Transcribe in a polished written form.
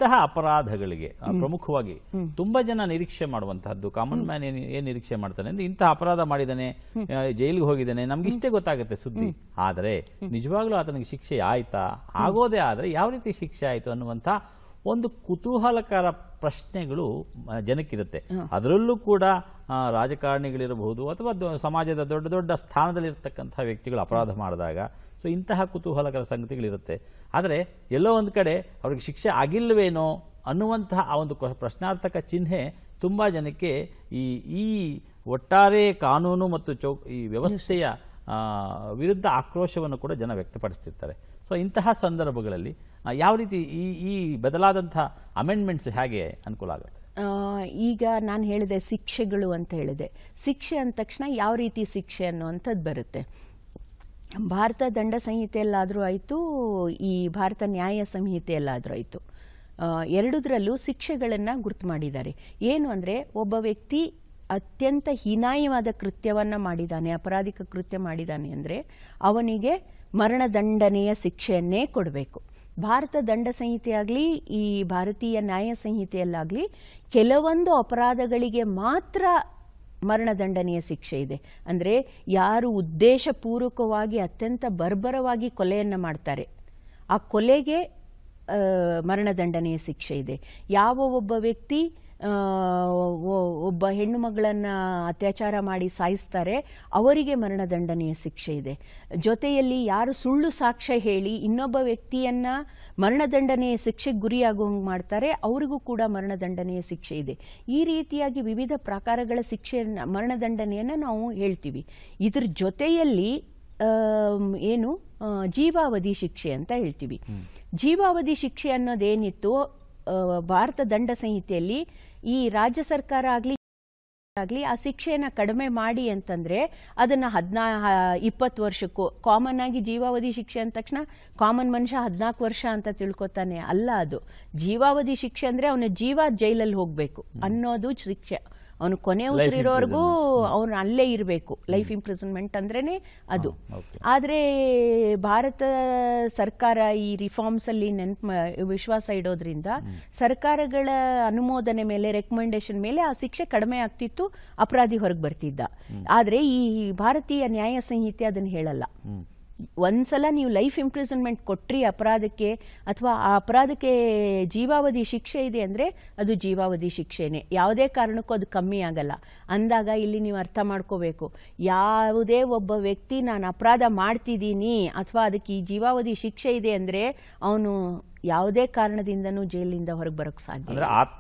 ಇಂತಹ ಅಪರಾಧಗಳಿಗೆ ಪ್ರಮುಖವಾಗಿ ತುಂಬಾ ಜನ ನಿರೀಕ್ಷೆ ಮಾಡುವಂತಹದ್ದು, ಕಾಮನ್ ಮ್ಯಾನ್ ಏನ್ ನಿರೀಕ್ಷೆ ಮಾಡ್ತಾನೆ ಅಂದ್ರೆ ಇಂತಹ ಅಪರಾಧ ಮಾಡಿದಾನೆ, ಜೈಲಿಗೆ ಹೋಗಿದ್ದಾನೆ, ನಮ್ಗೆ ಇಷ್ಟೇ ಗೊತ್ತಾಗುತ್ತೆ ಸುದ್ದಿ. ಆದರೆ ನಿಜವಾಗ್ಲೂ ಆತನಿಗೆ ಶಿಕ್ಷೆ ಆಯ್ತಾ, ಆಗೋದೇ ಆದ್ರೆ ಯಾವ ರೀತಿ ಶಿಕ್ಷೆ ಆಯ್ತು ಅನ್ನುವಂಥ ಒಂದು ಕುತೂಹಲಕರ ಪ್ರಶ್ನೆಗಳು ಜನಕ್ಕಿರುತ್ತೆ. ಅದರಲ್ಲೂ ಕೂಡ ರಾಜಕಾರಣಿಗಳಿರಬಹುದು ಅಥವಾ ಸಮಾಜದ ದೊಡ್ಡ ದೊಡ್ಡ ಸ್ಥಾನದಲ್ಲಿರ್ತಕ್ಕಂಥ ವ್ಯಕ್ತಿಗಳು ಅಪರಾಧ ಮಾಡಿದಾಗ ಸೊ ಇಂತಹ ಕುತೂಹಲಕರ ಸಂಗತಿಗಳಿರುತ್ತೆ. ಆದರೆ ಎಲ್ಲೋ ಒಂದು ಕಡೆ ಅವ್ರಿಗೆ ಶಿಕ್ಷೆ ಆಗಿಲ್ವೇನೋ ಅನ್ನುವಂತಹ ಆ ಒಂದು ಪ್ರಶ್ನಾರ್ಥಕ ಚಿಹ್ನೆ ತುಂಬ ಜನಕ್ಕೆ ಈ ಒಟ್ಟಾರೆ ಕಾನೂನು ಮತ್ತು ಈ ವ್ಯವಸ್ಥೆಯ ವಿರುದ್ಧ ಆಕ್ರೋಶವನ್ನು ಕೂಡ ಜನ ವ್ಯಕ್ತಪಡಿಸ್ತಿರ್ತಾರೆ. ಸೊ ಇಂತಹ ಸಂದರ್ಭಗಳಲ್ಲಿ ಯಾವ ರೀತಿ ಈ ಬದಲಾದಂತಹ ಅಮೆಂಡ್ಮೆಂಟ್ಸ್ ಹೇಗೆ ಅನುಕೂಲ ಆಗುತ್ತೆ? ಈಗ ನಾನು ಹೇಳಿದೆ ಶಿಕ್ಷೆಗಳು ಅಂತ ಹೇಳಿದೆ. ಶಿಕ್ಷೆ ಅಂದ ತಕ್ಷಣ ಯಾವ ರೀತಿ ಶಿಕ್ಷೆ ಅನ್ನುವಂಥದ್ದು ಬರುತ್ತೆ. ಭಾರತ ದಂಡ ಸಂಹಿತೆಯಲ್ಲಾದರೂ ಆಯಿತು, ಈ ಭಾರತ ನ್ಯಾಯ ಸಂಹಿತೆಯಲ್ಲಾದರೂ ಆಯಿತು, ಎರಡರಲ್ಲೂ ಶಿಕ್ಷೆಗಳನ್ನು ಗುರುತು ಮಾಡಿದ್ದಾರೆ. ಏನು ಅಂದರೆ, ಒಬ್ಬ ವ್ಯಕ್ತಿ ಅತ್ಯಂತ ಹೀನಾಯವಾದ ಕೃತ್ಯವನ್ನು ಮಾಡಿದ್ದಾನೆ, ಅಪರಾಧಿಕ ಕೃತ್ಯ ಮಾಡಿದ್ದಾನೆ ಅಂದರೆ ಅವನಿಗೆ ಮರಣದಂಡನೆಯ ಶಿಕ್ಷೆಯನ್ನೇ ಕೊಡಬೇಕು. ಭಾರತ ದಂಡ ಸಂಹಿತೆಯಾಗಲಿ ಈ ಭಾರತೀಯ ನ್ಯಾಯ ಸಂಹಿತೆಯಲ್ಲಾಗಲಿ ಕೆಲವೊಂದು ಅಪರಾಧಗಳಿಗೆ ಮಾತ್ರ ಮರಣದಂಡನೆಯ ಶಿಕ್ಷೆ ಇದೆ. ಅಂದರೆ ಯಾರು ಉದ್ದೇಶಪೂರ್ವಕವಾಗಿ ಅತ್ಯಂತ ಬರ್ಬರವಾಗಿ ಕೊಲೆಯನ್ನು ಮಾಡ್ತಾರೆ ಆ ಕೊಲೆಗೆ ಮರಣದಂಡನೆಯ ಶಿಕ್ಷೆ ಇದೆ. ಯಾವ ಒಬ್ಬ ವ್ಯಕ್ತಿ ಒಬ್ಬ ಹೆಣ್ಣು ಮಗಳನ್ನು ಅತ್ಯಾಚಾರ ಮಾಡಿ ಸಾಯಿಸ್ತಾರೆ ಅವರಿಗೆ ಮರಣದಂಡನೆಯ ಶಿಕ್ಷೆ ಇದೆ. ಜೊತೆಯಲ್ಲಿ ಯಾರು ಸುಳ್ಳು ಸಾಕ್ಷ್ಯ ಹೇಳಿ ಇನ್ನೊಬ್ಬ ವ್ಯಕ್ತಿಯನ್ನು ಮರಣದಂಡನೆಯ ಶಿಕ್ಷೆಗೆ ಗುರಿಯಾಗುವಂಗೆ ಮಾಡ್ತಾರೆ ಅವರಿಗೂ ಕೂಡ ಮರಣದಂಡನೆಯ ಶಿಕ್ಷೆ ಇದೆ. ಈ ರೀತಿಯಾಗಿ ವಿವಿಧ ಪ್ರಕಾರಗಳ ಶಿಕ್ಷೆಯನ್ನು ಮರಣದಂಡನೆಯನ್ನು ನಾವು ಹೇಳ್ತೀವಿ. ಇದ್ರ ಜೊತೆಯಲ್ಲಿ ಏನು ಜೀವಾವಧಿ ಶಿಕ್ಷೆ ಅಂತ ಹೇಳ್ತೀವಿ. ಜೀವಾವಧಿ ಶಿಕ್ಷೆ ಅನ್ನೋದೇನಿತ್ತು ಭಾರತ ದಂಡ ಸಂಹಿತೆಯಲ್ಲಿ, ಈ ರಾಜ್ಯ ಸರ್ಕಾರ ಆಗಲಿ ಆ ಶಿಕ್ಷೆಯನ್ನು ಕಡಿಮೆ ಮಾಡಿ ಅಂತಂದರೆ ಅದನ್ನು 20 ವರ್ಷಕ್ಕೂ, ಕಾಮನ್ ಆಗಿ ಜೀವಾವಧಿ ಶಿಕ್ಷೆ ಅಂದ ತಕ್ಷಣ ಕಾಮನ್ ಮನುಷ್ಯ 14 ವರ್ಷ ಅಂತ ತಿಳ್ಕೊತಾನೆ. ಅಲ್ಲ, ಅದು ಜೀವಾವಧಿ ಶಿಕ್ಷೆ ಅಂದರೆ ಅವನ ಜೀವ ಜೈಲಲ್ಲಿ ಹೋಗಬೇಕು ಅನ್ನೋದು ಶಿಕ್ಷೆ. ಅವನು ಕೊನೆ ಉಸಿರಿರೋವರೆಗೂ ಅವನು ಅಲ್ಲೇ ಇರಬೇಕು. ಲೈಫ್ ಇಂಪ್ರಿಸನ್ಮೆಂಟ್ ಅಂದ್ರೇನೆ ಅದು. ಆದರೆ ಭಾರತ ಸರ್ಕಾರ ಈ ರಿಫಾರ್ಮ್ಸ್ ಅಲ್ಲಿ ವಿಶ್ವಾಸ ಇಡೋದ್ರಿಂದ ಸರ್ಕಾರಗಳ ಅನುಮೋದನೆ ಮೇಲೆ, ರೆಕಮೆಂಡೇಶನ್ ಮೇಲೆ ಆ ಶಿಕ್ಷೆ ಕಡಿಮೆ ಆಗ್ತಿತ್ತು, ಅಪರಾಧಿ ಹೊರಗೆ ಬರ್ತಿದ್ದ. ಆದರೆ ಈ ಭಾರತೀಯ ನ್ಯಾಯ ಸಂಹಿತೆ ಅದನ್ನು ಹೇಳಲ್ಲ. ಒಂದ್ಸಲ ನೀವು ಲೈಫ್ ಇಂಪ್ರಿಸನ್ಮೆಂಟ್ ಕೊಟ್ರಿ ಅಪರಾಧಕ್ಕೆ ಅಥವಾ ಆ ಅಪರಾಧಕ್ಕೆ ಜೀವಾವಧಿ ಶಿಕ್ಷೆ ಇದೆ ಅಂದರೆ ಅದು ಜೀವಾವಧಿ ಶಿಕ್ಷೆನೇ, ಯಾವುದೇ ಕಾರಣಕ್ಕೂ ಅದು ಕಮ್ಮಿ ಆಗಲ್ಲ. ಅಂದಾಗ ಇಲ್ಲಿ ನೀವು ಅರ್ಥ ಮಾಡ್ಕೋಬೇಕು, ಯಾವುದೇ ಒಬ್ಬ ವ್ಯಕ್ತಿ ನಾನು ಅಪರಾಧ ಮಾಡ್ತಿದ್ದೀನಿ ಅಥವಾ ಅದಕ್ಕೆ ಈ ಜೀವಾವಧಿ ಶಿಕ್ಷೆ ಇದೆ ಅಂದರೆ ಅವನು ಯಾವುದೇ ಕಾರಣದಿಂದನೂ ಜೈಲಿಂದ ಹೊರಗೆ ಬರೋಕ್ಕೆ ಸಾಧ್ಯ.